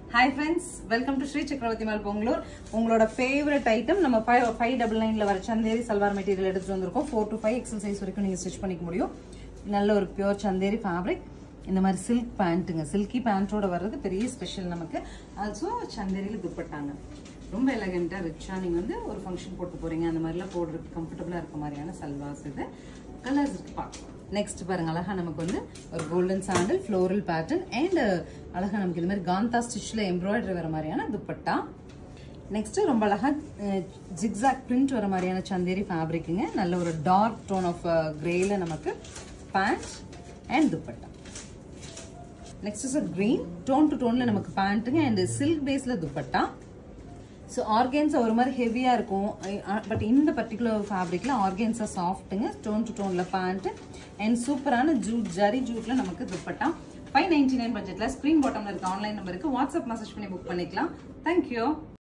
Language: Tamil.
Hi friends, welcome to Sri Chakravarti Mall Bangalore. உங்களோட favorite item நம்ம 599 ல வர சந்தேரி சல்வார் மெட்டீரியல் எடுத்து வந்திருக்கோம். 4 to 5 XL size வரைக்கும் நீங்க ஸ்டிட்ச் பண்ணிக்க முடியும். நல்ல ஒரு பியூர் சந்தேரி ஃபேப்ரிக். இந்த மாதிரி silk pantங்க. silky pantோட வர்றது பெரிய ஸ்பெஷல் நமக்கு. also சந்தேரில துப்பட்டாங்க. ரொம்ப எலகண்டா ரிச்சா நீங்க வந்து ஒரு ஃபங்க்ஷன் போட்டு போறீங்க அந்த மாதிரிலாம் போடுறதுக்கு கம்ஃபர்ட்டபிளா இருக்க மாதிரியான சல்வார்ஸ் இது. கலர்ஸ் இருக்கு பார்க்கலாம். நெக்ஸ்ட் பாருங்க அழகா நமக்கு வந்து ஒரு golden sandal floral pattern and அழகா நமக்கு இந்த மாதிரி காந்தா ஸ்டிச்ல எம்ப்ராய்டரி வர மாதிரியான துப்பட்டா. நெக்ஸ்ட் ரொம்ப அழகா ஜிக்ஸாக் பிரிண்ட் வர மாதிரியான சந்தேரி ஃபேப்ரிக்குங்க. நல்ல ஒரு டார்க் டோன் ஆஃப் கிரேல நமக்கு pant and dupatta. Next is green tone to டோன்ல நமக்கு பேண்ட்டுங்க அண்ட் சில்க் பேஸ்ல துப்பட்டா. ஸோ ஆர்கேன்ஸா ஒரு மாதிரி ஹெவியாக இருக்கும் பட் இந்த பர்டிகுலர் ஃபேப்ரிக்ல ஆர்கேன்ஸா சாஃப்ட்டுங்க டோன் டு டோன்ல பேண்ட் அண்ட் சூப்பரான ஜூட் ஜரி ஜூட்ல நமக்கு துப்பட்டா. 599 பட்ஜெட்ல ஸ்க்ரீன் பாட்டம்ல இருக்க ஆன்லைன் நம்பருக்கு வாட்ஸ்அப் மெசேஜ் பண்ணி புக் பண்ணிக்கலாம். தேங்க்யூ.